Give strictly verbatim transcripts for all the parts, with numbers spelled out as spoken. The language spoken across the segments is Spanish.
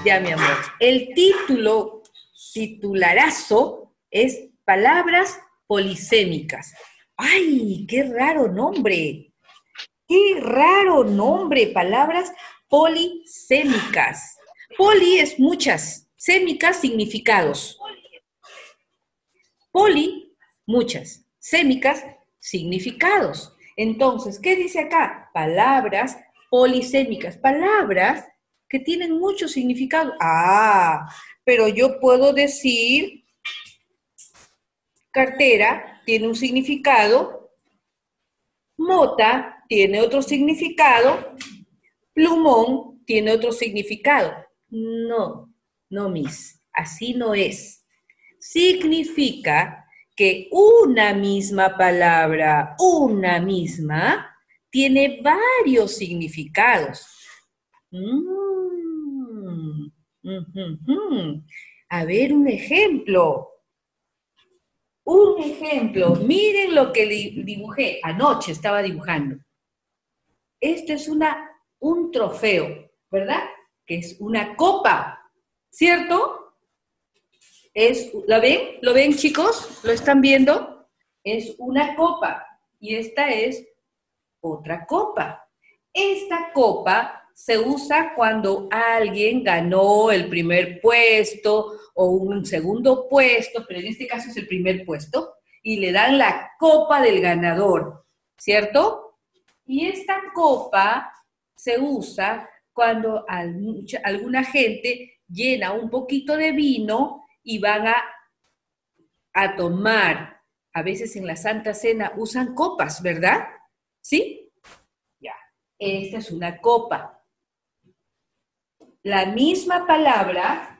Ya, mi amor. El título, titularazo, es Palabras Polisémicas. ¡Ay, qué raro nombre! ¡Qué raro nombre! Palabras polisémicas. Poli es muchas, sémicas significados. Poli, muchas, sémicas, significados. Entonces, ¿qué dice acá? Palabras polisémicas, palabras que tienen muchos significados. Ah, pero yo puedo decir, cartera tiene un significado, mota tiene otro significado, plumón tiene otro significado. No, no, mis, así no es. Significa que una misma palabra, una misma, tiene varios significados. Mm, mm, mm, mm. A ver, un ejemplo. Un ejemplo. Miren lo que dibujé. Anoche estaba dibujando. Esto es una, un trofeo, ¿verdad? Que es una copa, ¿cierto? Es, ¿la ven? ¿Lo ven, chicos? ¿Lo están viendo? Es una copa y esta es otra copa. Esta copa se usa cuando alguien ganó el primer puesto o un segundo puesto, pero en este caso es el primer puesto, y le dan la copa del ganador, ¿cierto? Y esta copa se usa cuando alguna gente llena un poquito de vino y van a, a tomar. A veces en la Santa Cena usan copas, ¿verdad? ¿Sí? Ya. Esta es una copa. La misma palabra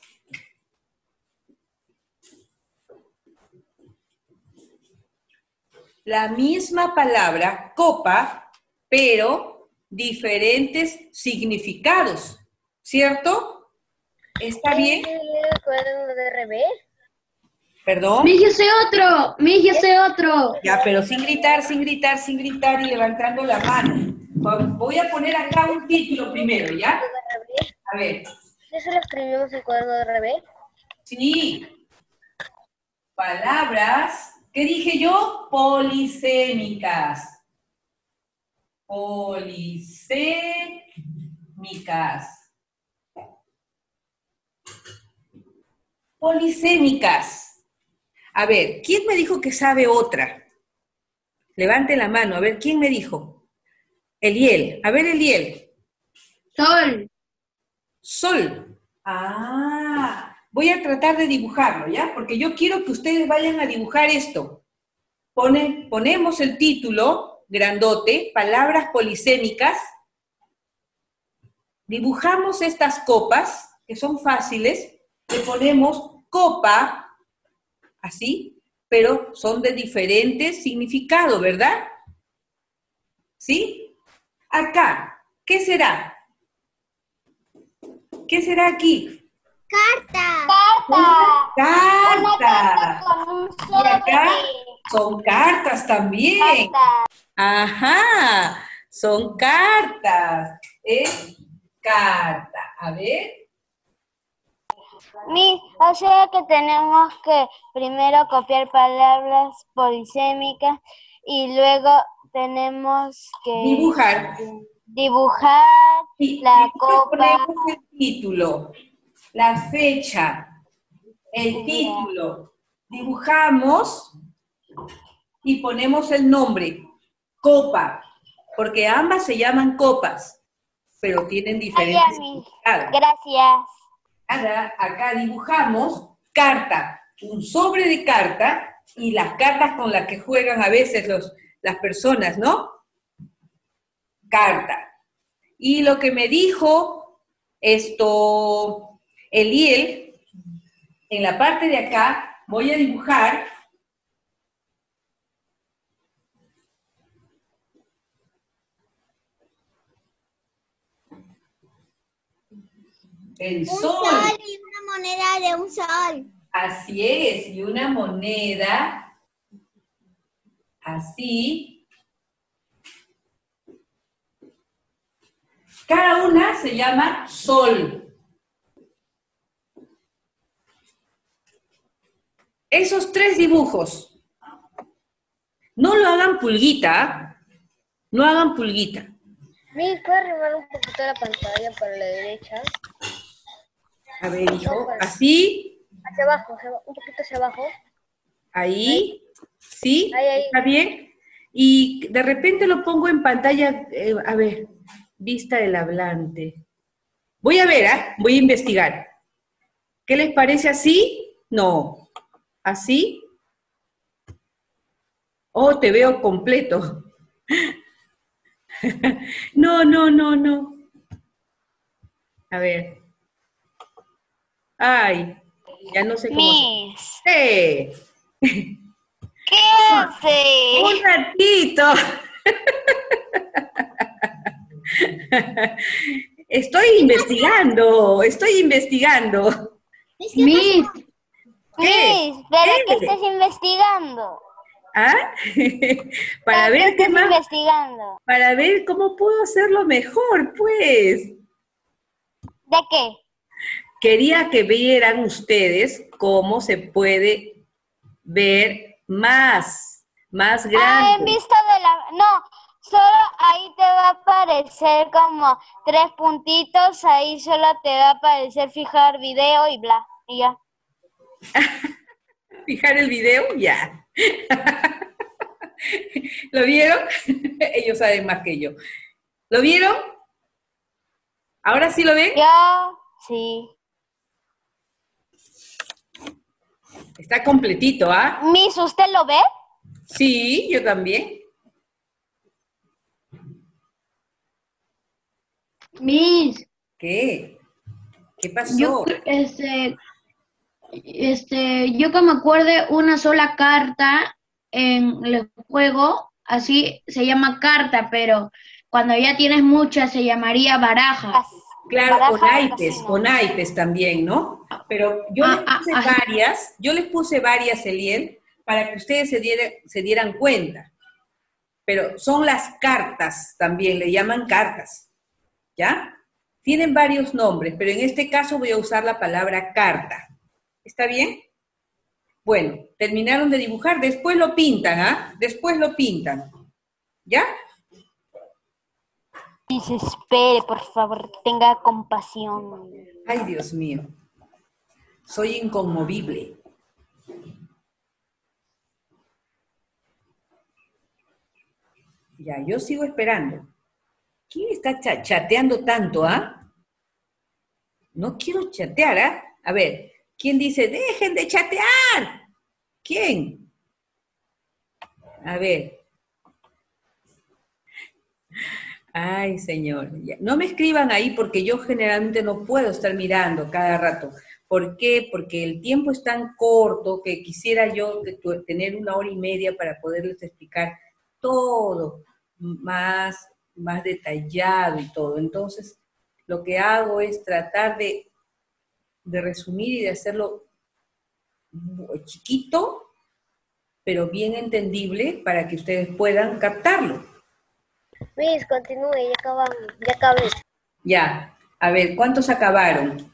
la misma palabra copa, pero diferentes significados, ¿cierto? ¿Está bien? ¿El cuaderno de revés? ¿Perdón? ¡Me sé otro! ¡Me sé otro! Ya, pero sin gritar, sin gritar, sin gritar y levantando la mano. Voy a poner acá un título primero, ¿ya? A ver. ¿Ya se lo escribimos el cuaderno de revés? Sí. Palabras, ¿qué dije yo? Polisémicas. Polisémicas. Polisémicas. A ver, ¿quién me dijo que sabe otra? Levante la mano, a ver, ¿quién me dijo? Eliel. A ver, Eliel. Sol. Sol. Ah, voy a tratar de dibujarlo, ¿ya? Porque yo quiero que ustedes vayan a dibujar esto. Ponen, ponemos el título grandote, palabras polisémicas. Dibujamos estas copas, que son fáciles. Le ponemos copa, así, pero son de diferentes significados, ¿verdad? ¿Sí? Acá, ¿qué será? ¿Qué será aquí? ¡Carta! ¡Carta! ¡Carta! Y acá son cartas también. Carta. Ajá, son cartas. Es carta. A ver. Mi, o sea que tenemos que primero copiar palabras polisémicas y luego tenemos que Dibujar. dibujar Sí, la nosotros copa. ponemos el título, la fecha, el título. Dibujamos y ponemos el nombre, copa, porque ambas se llaman copas, pero tienen diferentes Ay, significados. gracias. Ahora, acá dibujamos carta, un sobre de carta y las cartas con las que juegan a veces los, las personas, ¿no? Carta. Y lo que me dijo esto, Eliel, en la parte de acá voy a dibujar el sol. Un sol y una moneda de un sol. Así es, y una moneda, así. Cada una se llama sol. esos tres dibujos, no lo hagan pulguita, no hagan pulguita. Miss, ¿puedes arrimar un poquito la pantalla para la derecha? A ver, hijo, así, Hacia abajo, hacia abajo, un poquito hacia abajo. ahí, ¿sí? Ahí, ahí. ¿Está bien? Y de repente lo pongo en pantalla, eh, a ver, vista del hablante. Voy a ver, ¿ah? Voy a investigar. ¿Qué les parece así? No. ¿Así? Oh, te veo completo. No, no, no, no. A ver. Ay, ya no sé cómo Miss, hacer. ¡Eh! ¿qué hace? ¡Un ratito! Estoy investigando, estoy investigando. Miss, ¿Qué? Miss, ¿pero ¿Qué? qué estás investigando? ¿Ah? Para ¿Pero ver qué qué estás más, investigando? para ver cómo puedo hacerlo mejor, pues. ¿De qué? Quería que vieran ustedes cómo se puede ver más, más Ah, grande. en vista de la... No, solo ahí te va a aparecer como tres puntitos, ahí solo te va a aparecer fijar video y bla, y ya. Fijar el video, ya. ¿Lo vieron? Ellos saben más que yo. ¿Lo vieron? ¿Ahora sí lo ven? Yo, sí. Está completito, ¿ah? Miss, ¿usted lo ve? Sí, yo también. Miss, ¿Qué? ¿Qué yo, pasó? cre- este, este, yo que me acuerde una sola carta en el juego, así se llama carta, pero cuando ya tienes muchas se llamaría baraja. Cas- Claro, o baraja de naipes, casino. o naipes también, ¿no? Pero yo les Ah, ah, puse ah. varias, yo les puse varias, Eliel, para que ustedes se, diera- se dieran cuenta. Pero son las cartas también, le llaman cartas, ¿ya? Tienen varios nombres, pero en este caso voy a usar la palabra carta. ¿Está bien? Bueno, terminaron de dibujar, después lo pintan, ¿ah? Después lo pintan, ¿ya? Miss, espere, por favor, tenga compasión. Ay, Dios mío, soy inconmovible. Ya, yo sigo esperando. ¿Quién está cha- chateando tanto, ah? No quiero chatear, ¿ah? A ver, ¿quién dice, dejen de chatear? ¿Quién? A ver. Ay, señor. Ya, no me escriban ahí porque yo generalmente no puedo estar mirando cada rato. ¿Por qué? Porque el tiempo es tan corto que quisiera yo que tu- tener una hora y media para poderles explicar todo más, más detallado y todo. Entonces, lo que hago es tratar de, de resumir y de hacerlo chiquito, pero bien entendible para que ustedes puedan captarlo. Miss, continúe, ya acabamos, ya acabé. Ya, a ver, ¿cuántos acabaron?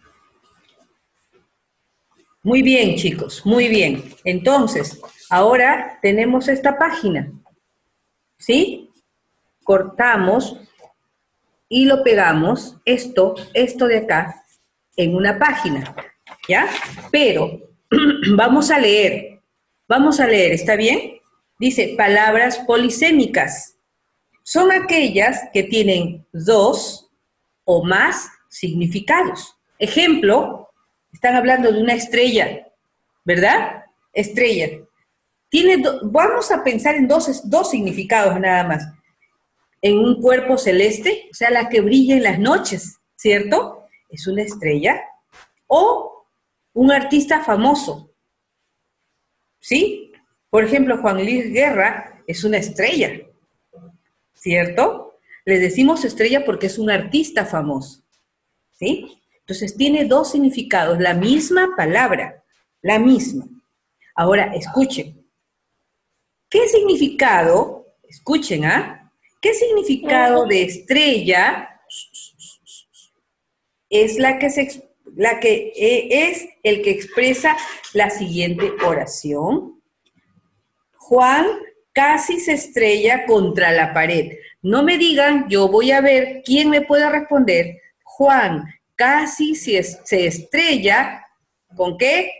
Muy bien, chicos, muy bien. Entonces, ahora tenemos esta página, ¿sí? Cortamos y lo pegamos, esto, esto de acá, en una página, ¿ya? Pero vamos a leer, vamos a leer, ¿está bien? Dice, palabras polisémicas. Son aquellas que tienen dos o más significados. Ejemplo, están hablando de una estrella, ¿verdad? Estrella. Tiene do- vamos a pensar en dos, dos significados nada más. En un cuerpo celeste, o sea, la que brilla en las noches, ¿cierto? Es una estrella. O un artista famoso, ¿sí? Por ejemplo, Juan Luis Guerra es una estrella, ¿cierto? Le decimos estrella porque es un artista famoso, ¿sí? Entonces tiene dos significados, la misma palabra, la misma. Ahora, escuchen. ¿Qué significado, escuchen, ¿ah? ¿Qué significado de estrella es la que se, ex- la que eh, es el que expresa la siguiente oración. Juan casi se estrella contra la pared. No me digan, yo voy a ver quién me puede responder. Juan casi se, se estrella, ¿con qué?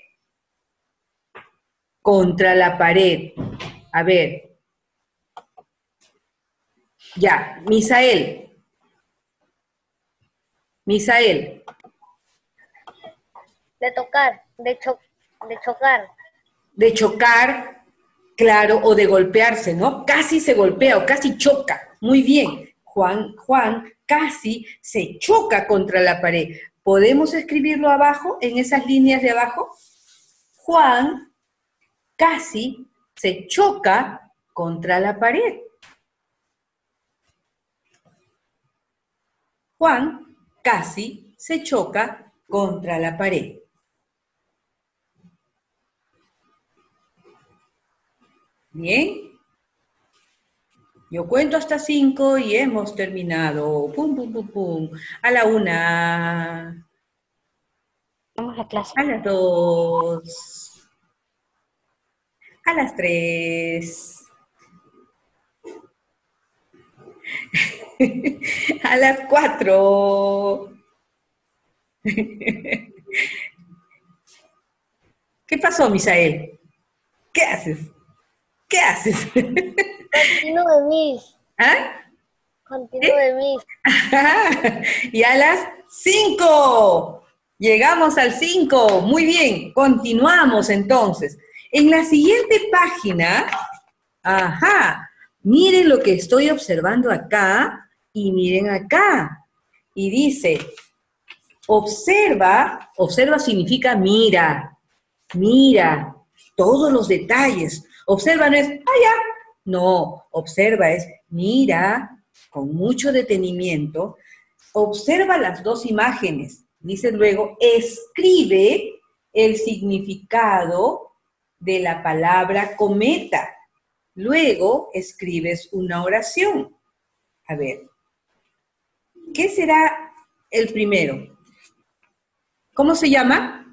Contra la pared. A ver. Ya, Misael. Misael. De tocar, de, cho de chocar. De chocar, claro, o de golpearse, ¿no? Casi se golpea o casi choca. Muy bien. Juan, Juan casi se choca contra la pared. ¿Podemos escribirlo abajo, en esas líneas de abajo? Juan casi se choca contra la pared. Juan casi se choca contra la pared. Bien. Yo cuento hasta cinco y hemos terminado. Pum, pum, pum, pum. A la una. Vamos a clase. A las dos. A las tres. A las cuatro. ¿Qué pasó, Misael? ¿Qué haces? ¿Qué haces? Continúe, Miss. ¿Ah? Continúe, Miss. Y a las cinco. Llegamos al cinco. Muy bien. Continuamos entonces. En la siguiente página, ajá, miren lo que estoy observando acá y miren acá. Y dice, observa, observa significa mira, mira todos los detalles. Observa no es, ah, ya. No, observa es, mira con mucho detenimiento, observa las dos imágenes. Dice luego, escribe el significado de la palabra cometa. Luego escribes una oración. A ver, ¿qué será el primero? ¿Cómo se llama?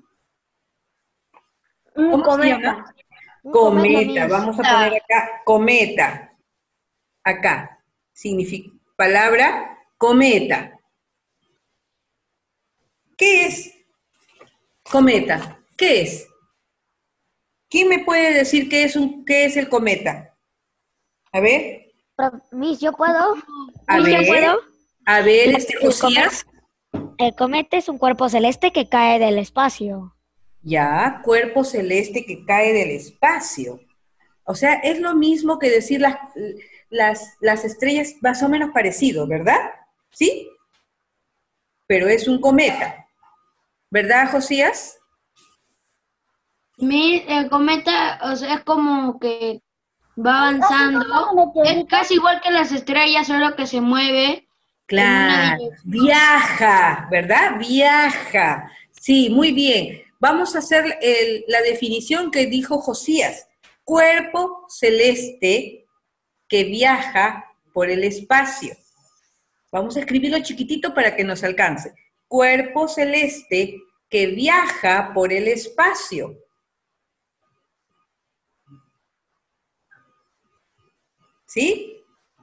Un ¿Cómo se cometa. llama? Un Cometa, Miss. vamos a poner acá, cometa. Acá, significa, palabra, cometa. ¿Qué es cometa? ¿Qué es? ¿Quién me puede decir qué es, un, qué es el cometa? A ver. Miss, ¿yo puedo? A Miss, ¿yo ver. puedo? A ver, este El Josías. El cometa es un cuerpo celeste que cae del espacio. Ya, cuerpo celeste que cae del espacio. O sea, es lo mismo que decir las, las, las estrellas más o menos parecido, ¿verdad? ¿Sí? Pero es un cometa. ¿Verdad, Josías? Mi, el cometa, o sea, es como que va avanzando. Es casi igual que las estrellas, solo que se mueve. Claro, viaja, ¿verdad? Viaja. Sí, muy bien. Vamos a hacer el, la definición que dijo Josías. Cuerpo celeste que viaja por el espacio. Vamos a escribirlo chiquitito para que nos alcance. Cuerpo celeste que viaja por el espacio. ¿Sí?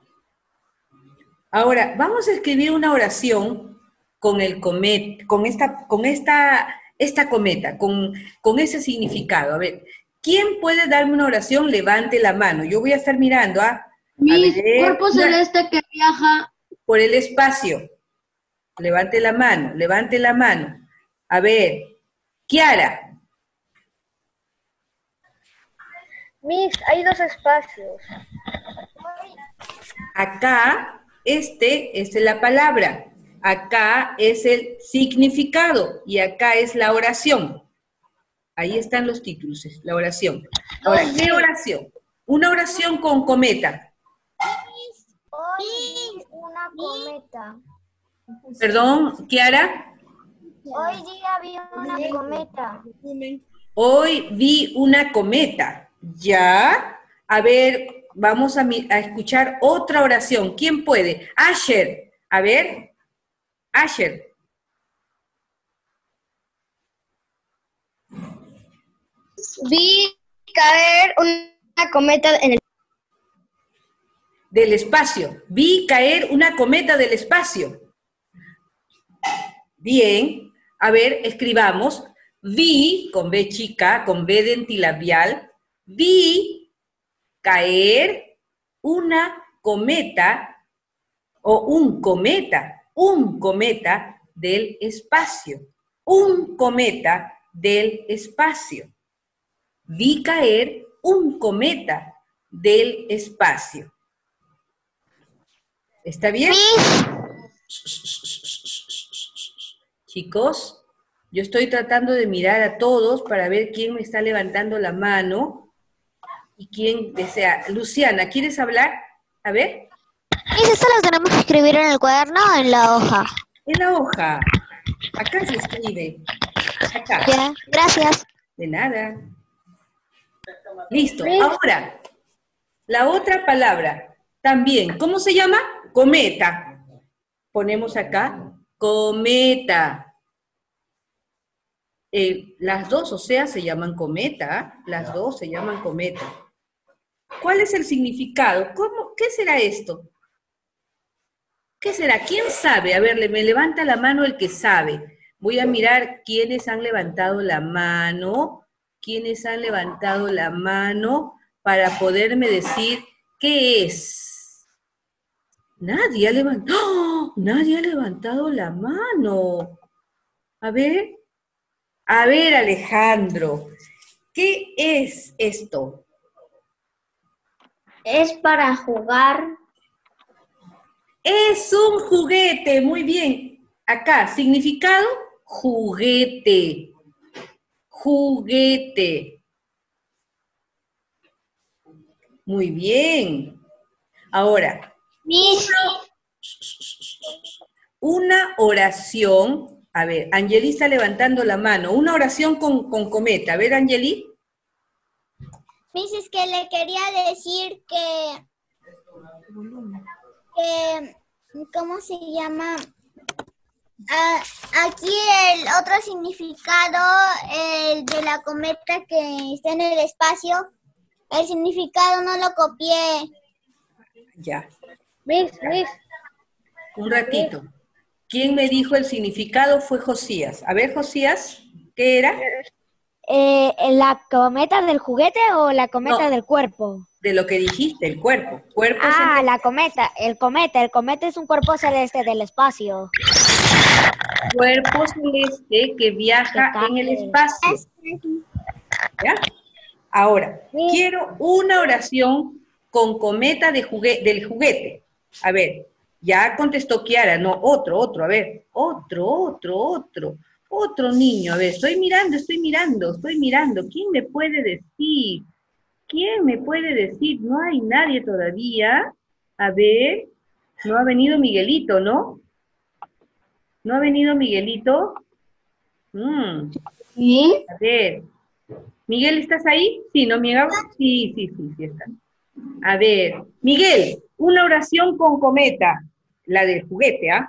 Ahora, vamos a escribir una oración con el comet, con esta, con esta, esta cometa, con, con ese significado. A ver, ¿quién puede darme una oración? Levante la mano. Yo voy a estar mirando a, a Mi ver, cuerpo celeste que viaja. Por el espacio. Levante la mano, levante la mano. A ver, Kiara. Miss, hay dos espacios. Acá, este es la palabra. Acá es el significado y acá es la oración. Ahí están los títulos, la oración. Ahora, ¿qué oración? Una oración con cometa. Hoy una cometa. Perdón, Kiara. Hoy día vi una cometa. Hoy vi una cometa. ¿Ya? A ver, vamos a, mi, a escuchar otra oración. ¿Quién puede? Asher. A ver. Asher. Vi caer una cometa en el... Del espacio. Vi caer una cometa del espacio. Bien. A ver, escribamos. Vi, con B chica, con B dentilabial. Vi caer una cometa, o un cometa, un cometa del espacio. Un cometa del espacio. Vi caer un cometa del espacio. ¿Está bien? Chicos, yo estoy tratando de mirar a todos para ver quién me está levantando la mano y quién desea. Luciana, ¿quieres hablar? A ver. Miss, ¿esto lo tenemos que escribir en el cuaderno o en la hoja? En la hoja. Acá se escribe. Acá. Ya, gracias. De nada. Listo. Ahora, la otra palabra. También. ¿Cómo se llama? Cometa. Ponemos acá. Cometa. Eh, las dos, o sea, se llaman cometa. Las dos se llaman cometa. ¿Cuál es el significado? ¿Cómo? ¿Qué será esto? ¿Qué será? ¿Quién sabe? A ver, me levanta la mano el que sabe. Voy a mirar quiénes han levantado la mano, quiénes han levantado la mano para poderme decir qué es. Nadie ha levantado, ¡oh! Nadie ha levantado la mano. A ver, a ver, Alejandro, ¿qué es esto? Es para jugar. Es un juguete, muy bien. Acá, significado, juguete. Juguete. Muy bien. Ahora, Miss, una oración. A ver, Angeli está levantando la mano. Una oración con, con cometa. A ver, Angeli. Miss, es que le quería decir que, que ¿cómo se llama? Ah, aquí el otro significado, el de la cometa que está en el espacio, el significado no lo copié. Ya. Miss, Miss, Un ratito. ¿Quién me dijo el significado? Fue Josías. A ver, Josías, ¿qué era? Eh, ¿La cometa del juguete o la cometa No. del cuerpo? De lo que dijiste, el cuerpo. Cuerpo Ah, es la cometa, el cometa. El cometa es un cuerpo celeste del espacio. el cuerpo celeste que viaja Que en el cae. espacio. ¿Ya? Ahora, Sí. quiero una oración con cometa de jugue- del juguete. A ver, ya contestó Kiara, no, otro, otro, a ver, otro, otro, otro, otro niño, a ver, estoy mirando, estoy mirando, estoy mirando, ¿quién me puede decir? ¿Quién me puede decir? No hay nadie todavía. A ver, no ha venido Miguelito, ¿no? ¿No ha venido Miguelito? Mm, ¿sí? a ver, Miguel, ¿estás ahí? Sí, ¿no, Miguel? Sí, sí, sí, sí está. A ver, Miguel, una oración con cometa, la del juguete, ¿ah?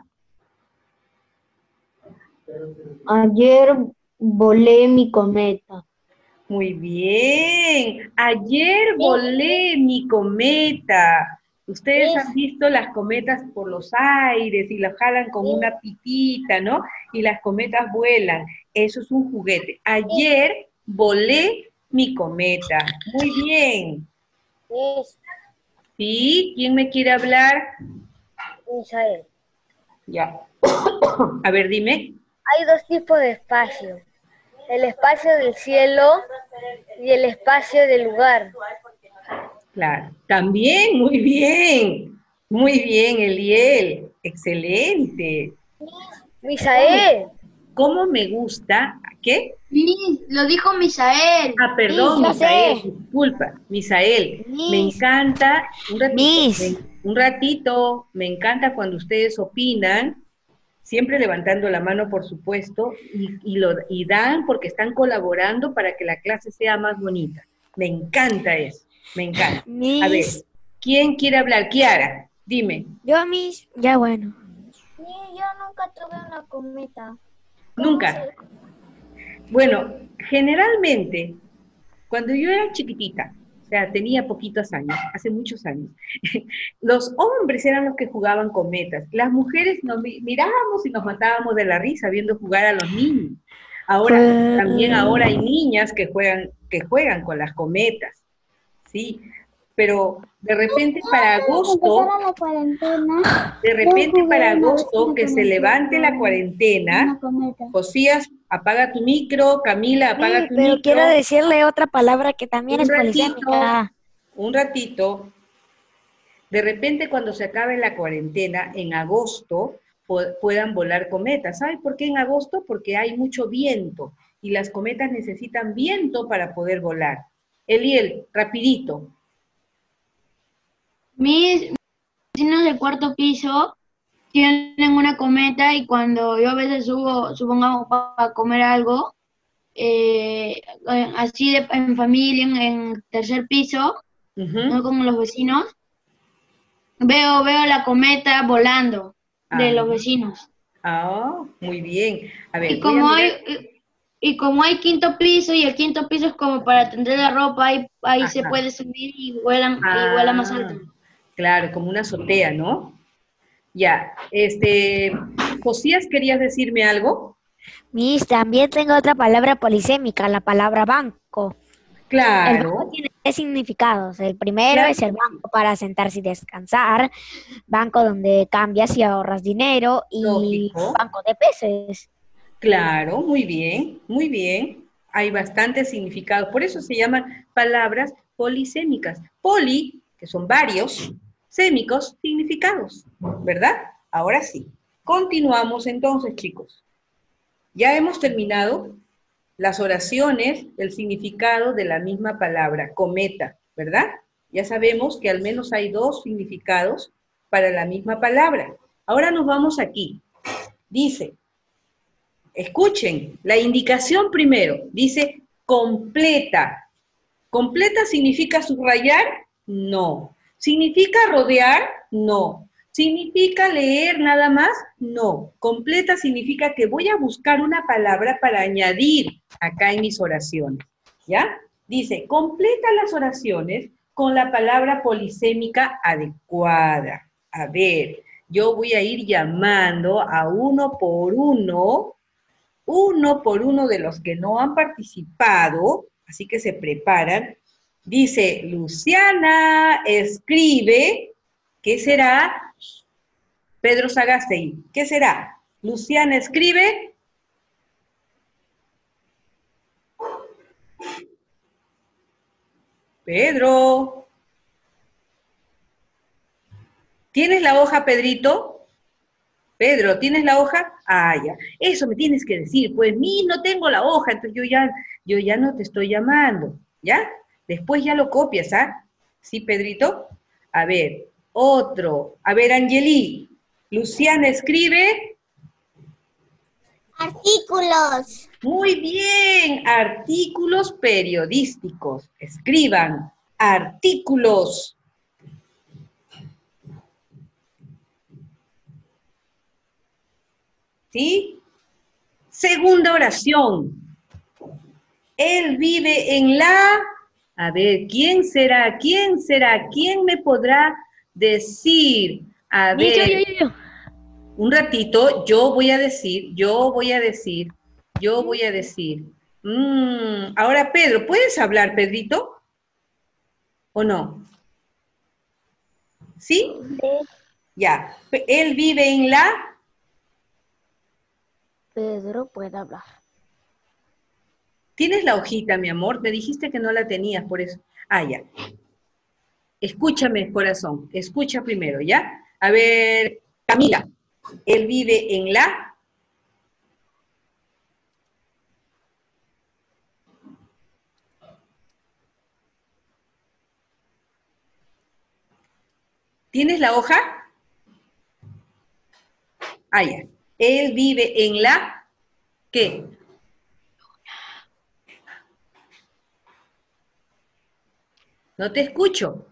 Ayer volé mi cometa. Muy bien. Ayer volé mi cometa. Ustedes han visto las cometas por los aires y las jalan con una pitita, ¿no? Y las cometas vuelan. Eso es un juguete. Ayer volé mi cometa. Muy bien. Miss, ¿Sí? ¿Quién me quiere hablar? Misael. Ya. A ver, dime. Hay dos tipos de espacio. El espacio del cielo y el espacio del lugar. Claro. También, muy bien. Muy bien, Eliel. Excelente. Misael. ¿Cómo me gusta? ¿Qué? Miss, lo dijo Misael. Ah, perdón, Miss, lo Misael, sé. disculpa. Misael, me Miss. encanta, un ratito, Miss. me- un ratito, me encanta cuando ustedes opinan, siempre levantando la mano, por supuesto, y, y, lo, y dan porque están colaborando para que la clase sea más bonita. Me encanta eso, me encanta. A ver, Miss. ¿quién quiere hablar? Kiara, dime. Yo, Miss. Ya bueno. Sí, yo nunca tuve una cometa. ¿Cómo Nunca. se- Bueno, generalmente Cuando yo era chiquitita, o sea, tenía poquitos años, hace muchos años, los hombres eran los que jugaban cometas. Las mujeres nos mi- mirábamos y nos matábamos de la risa viendo jugar a los niños. Ahora, también ahora hay niñas que juegan, que juegan con las cometas, ¿sí? Pero de repente para agosto, Empezara la cuarentena. de yo repente jugué para una vez agosto, una que se cometa levante la con cuarentena, una cometa. Josías, apaga tu micro, Camila, apaga Sí, tu pero quiero micro, decirle otra palabra que también un es ratito, polisémica. un ratito. De repente cuando se acabe la cuarentena, en agosto, pu- puedan volar cometas. ¿Sabes por qué en agosto? Porque hay mucho viento y las cometas necesitan viento para poder volar. Eliel, rapidito. Mis vecinos del cuarto piso tienen una cometa y cuando yo a veces subo, supongamos, para comer algo, eh, eh, así de, en familia, en, en tercer piso, no Ujú. con los vecinos, veo, veo la cometa volando de Ah, los vecinos. ah, muy bien. A ver, Y voy a como hay, mirar. y como hay quinto piso y el quinto piso es como para tender la ropa, ahí, ahí se Ajá. puede subir y vuelan, y vuela más Ah, alto. claro, como una azotea, ¿no? Ya, este, Josías, ¿querías decirme algo? Miss, también tengo otra palabra polisémica, la palabra banco. El banco Claro, tiene tres significados. El primero claro es el que sí. banco para sentarse y descansar, banco donde cambias y ahorras dinero y Lógico. banco de peces. Claro, muy bien, muy bien. Hay bastantes significados. Por eso se llaman palabras polisémicas. Poli, que son varios, sémicos, significados, ¿verdad? Ahora sí. Continuamos entonces, chicos. Ya hemos terminado las oraciones, el significado de la misma palabra, cometa, ¿verdad? Ya sabemos que al menos hay dos significados para la misma palabra. Ahora nos vamos aquí. Dice, escuchen, la indicación primero, dice completa. ¿Completa significa subrayar? No. ¿Significa rodear? No. ¿Significa leer nada más? No. Completa significa que voy a buscar una palabra para añadir acá en mis oraciones. ¿Ya? Dice, completa las oraciones con la palabra polisémica adecuada. A ver, yo voy a ir llamando a uno por uno uno por uno de los que no han participado, así que se preparan. Dice, Luciana escribe, ¿qué será? Pedro Sagasti, ¿qué será? Luciana escribe. Pedro, ¿tienes la hoja, Pedrito? Pedro, ¿tienes la hoja? Ah, ya. Eso me tienes que decir. Pues, mí no tengo la hoja, entonces yo ya, yo ya no te estoy llamando, ¿ya? Después ya lo copias, ¿ah? ¿Sí, Pedrito? A ver, otro. A ver, Angeli. Luciana escribe. Artículos. Muy bien, artículos periodísticos. Escriban, artículos. ¿Sí? Segunda oración. Él vive en la... A ver, ¿quién será? ¿Quién será? ¿Quién me podrá decir? A Miss, yo, yo, ver, yo, yo. un ratito, yo voy a decir, yo voy a decir, yo voy a decir. Mm, ahora, Pedro, ¿puedes hablar, Pedrito? ¿O no? ¿Sí? Ya. Él vive en la... Pedro puede hablar. ¿Tienes la hojita, mi amor? Me dijiste que no la tenías, por eso. Ah, ya. Escúchame, corazón. Escucha primero, ¿ya? A ver, Camila. Él vive en la... ¿Tienes la hoja? Ah, ya. Él vive en la... ¿Qué? No te escucho.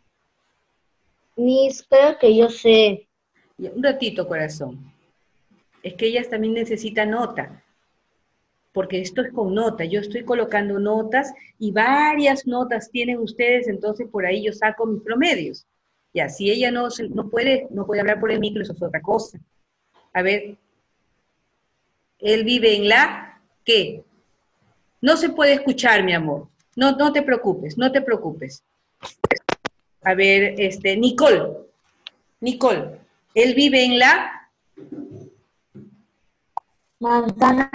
Miss, creo que yo sé. Ya, un ratito, corazón. Es que ellas también necesitan nota. porque esto es con nota, yo estoy colocando notas y varias notas tienen ustedes, entonces por ahí yo saco mis promedios. Ya, si ella no, se- no puede, no puede hablar por el micro, eso fue otra cosa. A ver, él vive en la, ¿qué? No se puede escuchar, mi amor. No, no te preocupes, no te preocupes. A ver, este, Nicole, Nicole, él vive en la Manzana.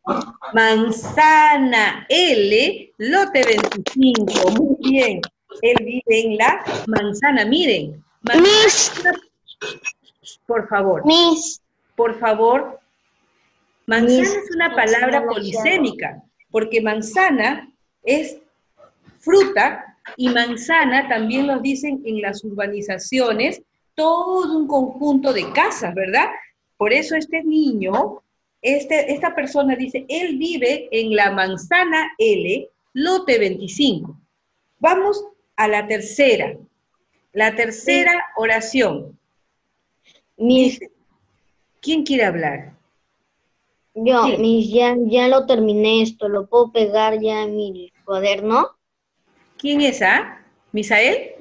manzana, L, lote veinticinco, muy bien. Él vive en la manzana, miren. Manzana, por favor, Miss, por favor. Manzana Miss, es una no, palabra no lo polisémica, porque manzana es fruta y manzana también nos dicen en las urbanizaciones todo un conjunto de casas, ¿verdad? Por eso este niño, este, esta persona dice, él vive en la manzana L, lote veinticinco. Vamos a la tercera, la tercera oración. Miss, Dice, ¿quién quiere hablar? yo, ¿Quién? Miss, ya, ya lo terminé esto, lo puedo pegar ya en mi cuaderno. ¿Quién es, ah? ¿Misael?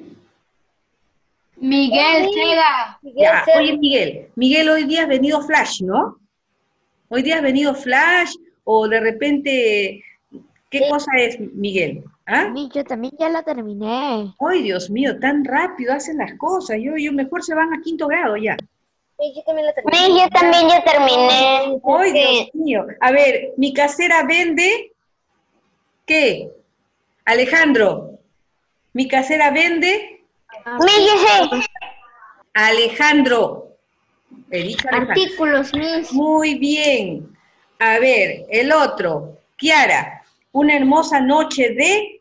Miguel Sega. Ya, oye Miguel, Miguel, hoy día has venido flash, ¿no? Hoy día has venido flash o de repente, ¿qué cosa es Miguel? ¿Ah? Miss, yo también ya la terminé. Ay, Dios mío, tan rápido hacen las cosas. Yo, yo mejor se van a quinto grado ya. Miss, yo también ya terminé. Ay, Dios mío. A ver, mi casera vende, ¿qué? Alejandro, mi casera vende, Miss, yo sé. Alejandro. He dicho Alejandro. Artículos, Miss. Muy bien. A ver, el otro. Kiara, una hermosa noche de...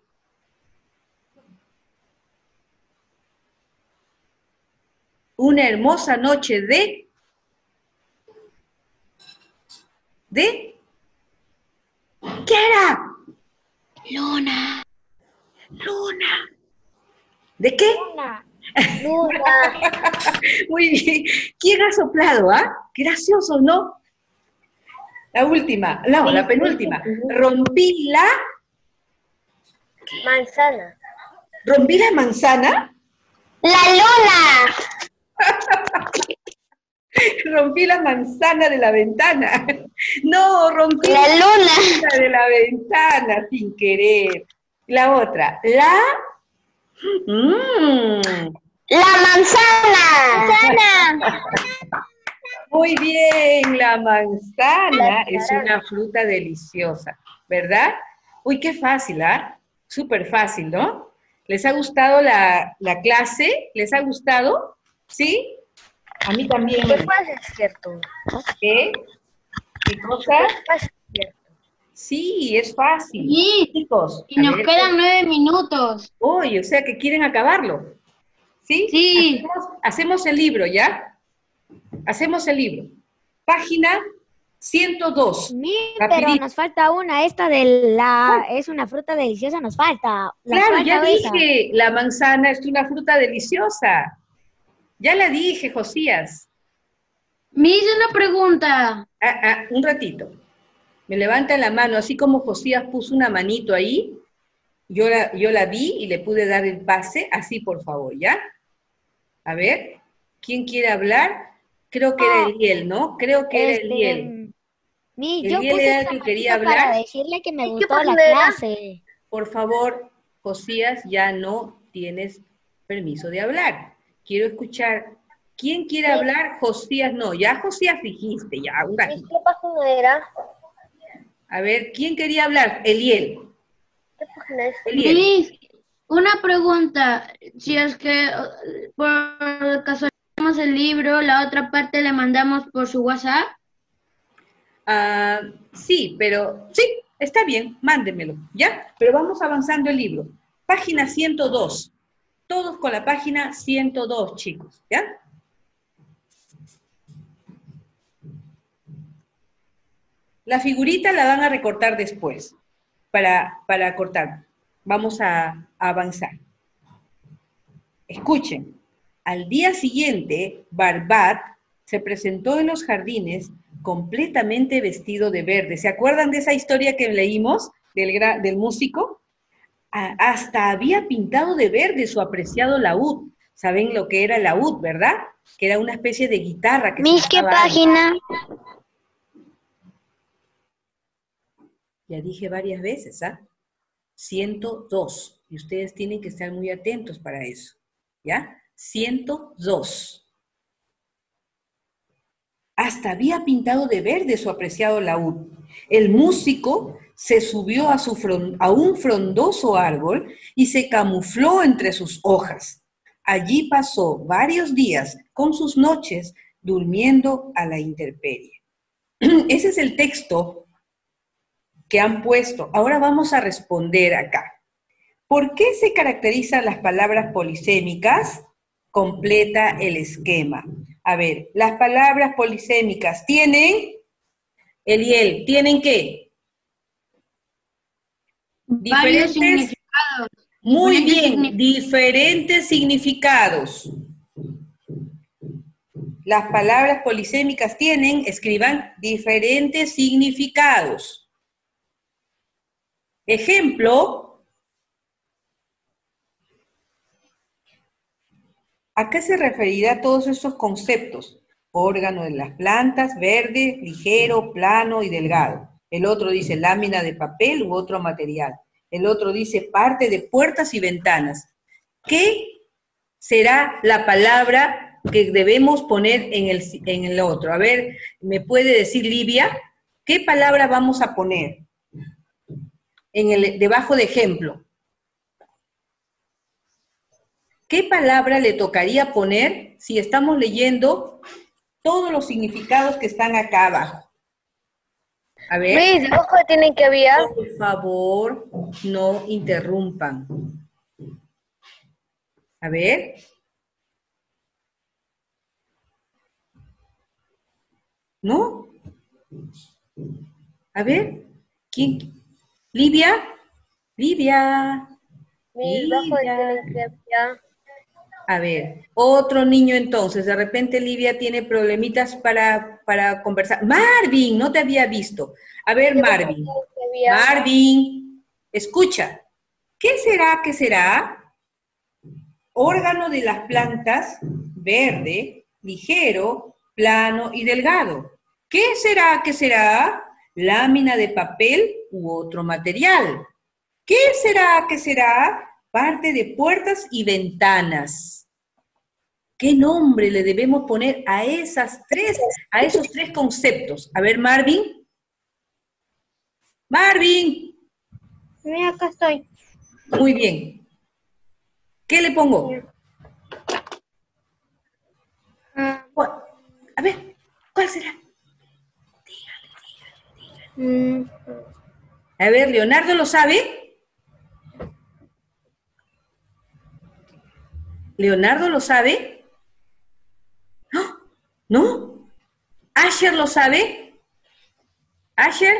Una hermosa noche de... ¿De? Kiara. Luna. Luna. ¿De qué? Luna. Muy bien. ¿Quién ha soplado, ah? Gracioso, ¿no? La última, no, la penúltima. Rompí la... Manzana. ¿Rompí la manzana? La luna. Rompí la manzana de la ventana. No, rompí La luna. manzana de la ventana sin querer. La otra, la... Mm, La manzana. Manzana. muy bien, la manzana es una fruta deliciosa, ¿verdad? Uy, qué fácil, ¿ah? Súper fácil, ¿no? ¿Les ha gustado la, la clase? ¿Les ha gustado? ¿Sí? A mí también. Qué fácil, ¿cierto? ¿Qué? ¿Qué cosa? Fácil, ¿cierto? Sí, es fácil. Sí. Chicos, Y a nos ver, quedan nueve minutos. uy, o sea que quieren acabarlo. ¿Sí? Sí. Hacemos, hacemos el libro, ¿ya? Hacemos el libro. Página ciento dos. Miss, Rapidito. pero nos falta una, esta de la... Es una fruta deliciosa, nos falta. Nos Claro, falta ya esa. dije, la manzana es una fruta deliciosa. Ya la dije, Josías. Miss, una pregunta. Ah, ah, un ratito. Me levantan la mano, así como Josías puso una manito ahí, yo la, yo la vi y le pude dar el pase, así por favor, ¿ya? A ver, ¿quién quiere hablar? Creo que era Eliel, ¿no? Creo que era Este, Eliel. Miss, El yo Eliel puse era el esta que quería manito para hablar. decirle que me ¿Qué gustó la página era? clase. Por favor, Josías, ya no tienes permiso de hablar. Quiero escuchar. ¿Quién quiere hablar? Josías, no. Ya Josías dijiste, ya, un Miss, ratito. ¿qué página era? A ver, ¿quién quería hablar? Eliel. ¿Qué página es? Eliel. Miss, una pregunta. Si es que eh, por casualidad tenemos el libro, la otra parte le mandamos por su WhatsApp. Ah, sí, pero sí, está bien, mándemelo, ¿ya? Pero vamos avanzando el libro. Página ciento dos. Todos con la página ciento dos, chicos, ¿ya? La figurita la van a recortar después, para, para cortar. Vamos a, a avanzar. Escuchen. Al día siguiente, Barbat se presentó en los jardines completamente vestido de verde. ¿Se acuerdan de esa historia que leímos del, del músico? A, hasta había pintado de verde su apreciado laúd. ¿Saben lo que era el laúd, verdad? Que era una especie de guitarra. Que Miss, ¿qué página? Ya dije varias veces, ¿ah? ciento dos. Y ustedes tienen que estar muy atentos para eso. ¿Ya? ciento dos. Hasta había pintado de verde su apreciado laúd. El músico se subió a, su front, a un frondoso árbol y se camufló entre sus hojas. Allí pasó varios días con sus noches durmiendo a la intemperie. Ese es el texto que han puesto. Ahora vamos a responder acá. ¿Por qué se caracterizan las palabras polisémicas? Completa el esquema. A ver, las palabras polisémicas tienen, Eliel, ¿tienen qué? Varios significados. Muy Diferentes bien, significados. diferentes significados. Las palabras polisémicas tienen, escriban, diferentes significados. Ejemplo, ¿a qué se referirá todos estos conceptos? Órgano de las plantas, verde, ligero, plano y delgado. El otro dice lámina de papel u otro material. El otro dice parte de puertas y ventanas. ¿Qué será la palabra que debemos poner en el, en el otro? A ver, ¿me puede decir Livia? ¿Qué palabra vamos a poner en el, debajo de ejemplo? ¿Qué palabra le tocaría poner si estamos leyendo todos los significados que están acá abajo? A ver. Miss, debajo tienen que había. Por favor, no interrumpan. A ver. ¿No? A ver. ¿Quién? ¿Livia? Livia. Miss, debajo Livia. tienen que había. A ver, otro niño entonces, de repente Livia tiene problemitas para, para conversar. Marvin, no te había visto. A ver, Marvin. Marvin, escucha. ¿Qué será, qué será? Órgano de las plantas, verde, ligero, plano y delgado. ¿Qué será, qué será? Lámina de papel u otro material. ¿Qué será, qué será? Parte de puertas y ventanas. ¿Qué nombre le debemos poner a esas tres, a esos tres conceptos? A ver, Marvin. Marvin. Mira, acá estoy. Muy bien. ¿Qué le pongo? ¿Cuál? A ver, ¿cuál será? Dígale, dígale, dígale. A ver, ¿Leonardo lo sabe? ¿Leonardo lo sabe? ¿No? ¿No? ¿Asher lo sabe? ¿Asher?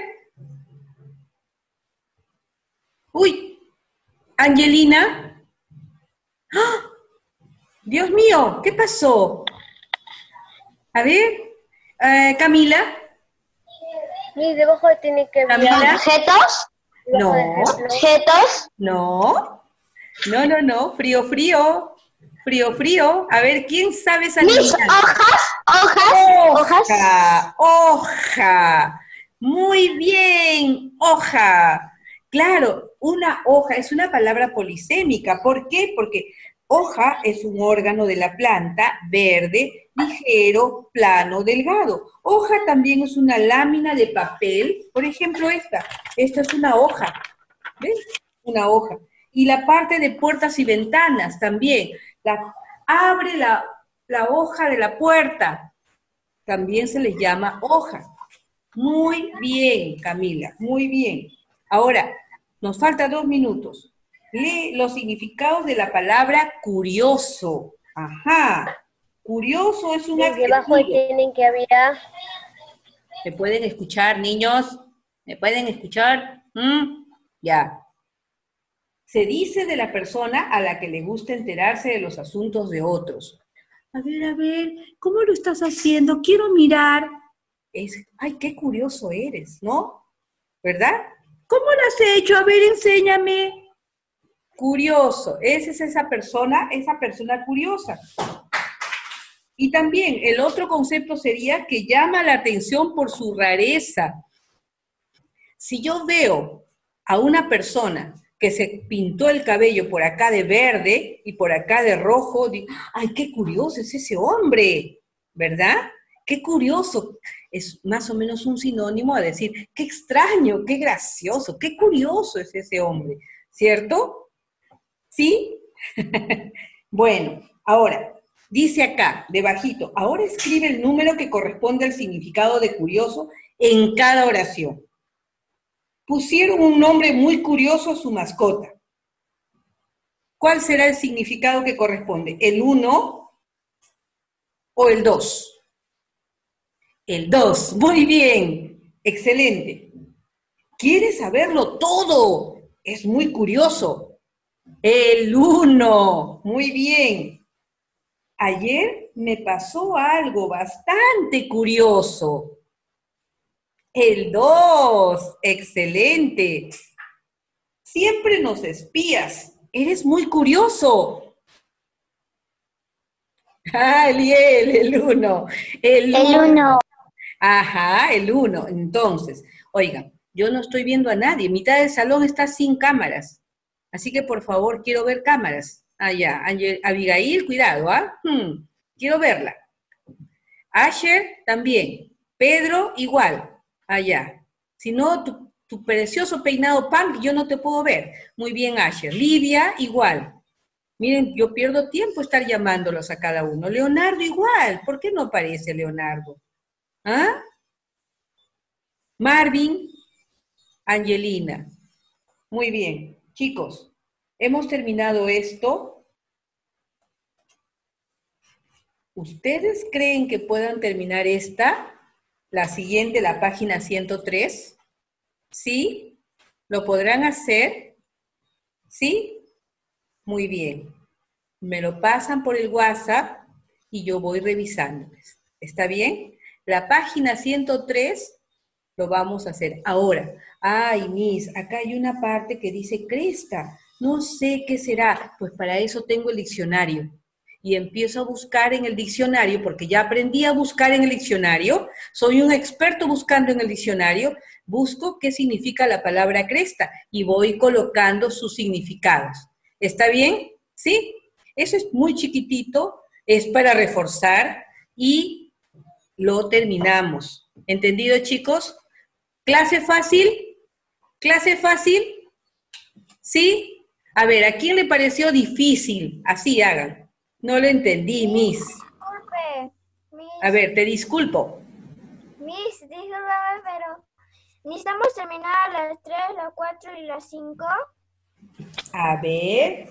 Uy, ¿Angelina? ¡Ah! Dios mío, ¿qué pasó? A ver, eh, Camila. Miss, debajo tienen que había. Camila. ¿Objetos? No, ¿Objetos? no, no, no, no, frío, frío, frío, frío. A ver, ¿quién sabe esa Mis adivinanza? hojas, hojas, hojas. Hoja, hoja. Muy bien, hoja. Claro, una hoja es una palabra polisémica. ¿Por qué? Porque hoja es un órgano de la planta, verde, ligero, plano, delgado. Hoja también es una lámina de papel. Por ejemplo, esta. Esta es una hoja. ¿Ves? Una hoja. Y la parte de puertas y ventanas también. La, abre la, la hoja de la puerta. También se les llama hoja. Muy bien, Camila, muy bien. Ahora, nos falta dos minutos. Lee los significados de la palabra curioso. Ajá. Curioso es un Miss, debajo adjetivo. tienen que había. ¿Me pueden escuchar, niños? ¿Me pueden escuchar? ¿Mm? Ya. Se dice de la persona a la que le gusta enterarse de los asuntos de otros. A ver, a ver, ¿cómo lo estás haciendo? Quiero mirar. Es, ay, qué curioso eres, ¿no? ¿Verdad? ¿Cómo lo has hecho? A ver, enséñame. Curioso, esa es esa persona, esa persona curiosa. Y también el otro concepto sería que llama la atención por su rareza. Si yo veo a una persona que se pintó el cabello por acá de verde y por acá de rojo, digo, ¡ay, qué curioso es ese hombre! ¿Verdad? ¡Qué curioso! Es más o menos un sinónimo a decir, ¡qué extraño, qué gracioso, qué curioso es ese hombre! ¿Cierto? ¿Sí? Bueno, ahora, dice acá, debajito, ahora escribe el número que corresponde al significado de curioso en cada oración. Pusieron un nombre muy curioso a su mascota. ¿Cuál será el significado que corresponde? ¿El uno o el dos? El dos, muy bien, excelente. ¿Quieres saberlo todo? Es muy curioso. El uno, muy bien. Ayer me pasó algo bastante curioso. El dos, excelente. Siempre nos espías. Eres muy curioso. Ah, Eliel, el uno. El uno. Ajá, el uno. Entonces, oigan, yo no estoy viendo a nadie. Mitad del salón está sin cámaras. Así que, por favor, quiero ver cámaras. Ah, ya. Angel, Abigail, cuidado, ¿ah? Hmm, quiero verla. Asher, también. Pedro, igual. Allá. Si no, tu, tu precioso peinado punk, yo no te puedo ver. Muy bien, Asher. Lidia, igual. Miren, yo pierdo tiempo estar llamándolos a cada uno. Leonardo, igual. ¿Por qué no aparece Leonardo? ¿Ah? Marvin, Angelina. Muy bien. Chicos, hemos terminado esto. ¿Ustedes creen que puedan terminar esta? La siguiente, la página ciento tres. ¿Sí? ¿Lo podrán hacer? ¿Sí? Muy bien. Me lo pasan por el WhatsApp y yo voy revisándoles. ¿Está bien? La página ciento tres lo vamos a hacer. Ahora, ay, Miss, acá hay una parte que dice cresta. No sé qué será. Pues para eso tengo el diccionario. Y empiezo a buscar en el diccionario, porque ya aprendí a buscar en el diccionario, soy un experto buscando en el diccionario, busco qué significa la palabra cresta y voy colocando sus significados. ¿Está bien? ¿Sí? Eso es muy chiquitito, es para reforzar y lo terminamos. ¿Entendido, chicos? ¿Clase fácil? ¿Clase fácil? ¿Sí? A ver, ¿a quién le pareció difícil? Así hagan. No lo entendí, Miss. Disculpe, Miss. A ver, te disculpo. Miss, discúlpame, pero necesitamos terminar a las tres, las cuatro y las cinco. A ver.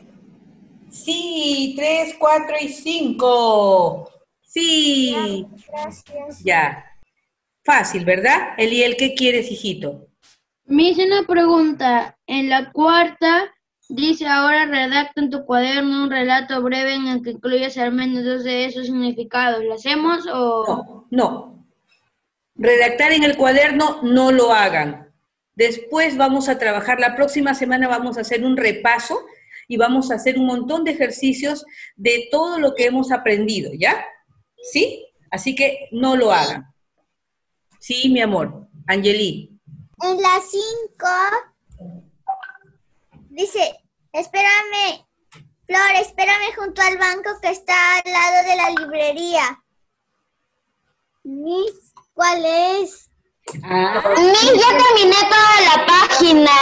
Sí, tres, cuatro y cinco. Sí. Gracias. Ya. Fácil, ¿verdad? Eliel, ¿qué quieres, hijito? Me hice una pregunta. En la cuarta dice, ahora redacta en tu cuaderno un relato breve en el que incluyas al menos dos de esos significados. ¿Lo hacemos o...? No, no. Redactar en el cuaderno, no lo hagan. Después vamos a trabajar, la próxima semana vamos a hacer un repaso y vamos a hacer un montón de ejercicios de todo lo que hemos aprendido, ¿ya? ¿Sí? Así que no lo hagan. Sí, mi amor. Angeli. En las cinco dice, espérame, Flor, espérame junto al banco que está al lado de la librería. Miss, ¿cuál es? Ah. Miss, ya terminé toda la página.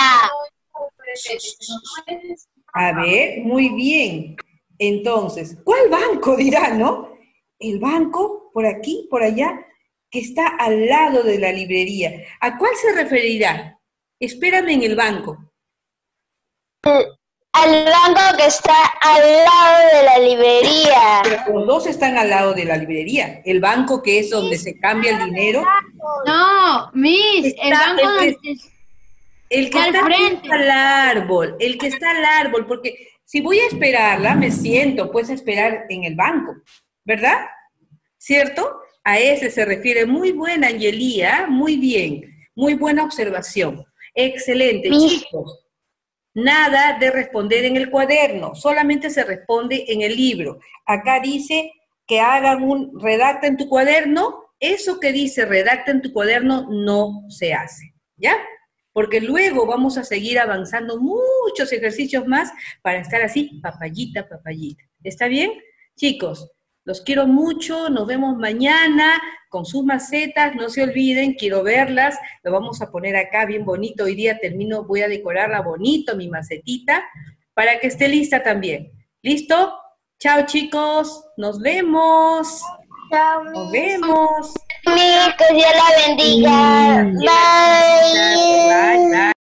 A ver, muy bien. Entonces, ¿cuál banco dirá, no? El banco, por aquí, por allá, que está al lado de la librería. ¿A cuál se referirá? Espérame en el banco. Al banco que está al lado de la librería. Pero los dos están al lado de la librería. El banco que es donde se cambia el dinero. No, Miss, el Está- banco el donde... El que Al está frente. al árbol, el que está al árbol, porque si voy a esperarla, me siento pues a esperar en el banco, ¿verdad? ¿Cierto? A ese se refiere. Muy buena, Angelía, muy bien. Muy buena observación. Excelente, Miss. chicos. Nada de responder en el cuaderno, solamente se responde en el libro. Acá dice que hagan un redacta en tu cuaderno. Eso que dice redacta en tu cuaderno no se hace, ¿ya? Porque luego vamos a seguir avanzando muchos ejercicios más para estar así, papayita, papayita. ¿Está bien? Chicos, los quiero mucho, nos vemos mañana con sus macetas, no se olviden, quiero verlas, lo vamos a poner acá bien bonito, hoy día termino, voy a decorarla bonito, mi macetita, para que esté lista también. ¿Listo? Chao chicos, nos vemos. Chao, Nos vemos. Miss, que Dios la bendiga. Mm. Bye. Bye, bye.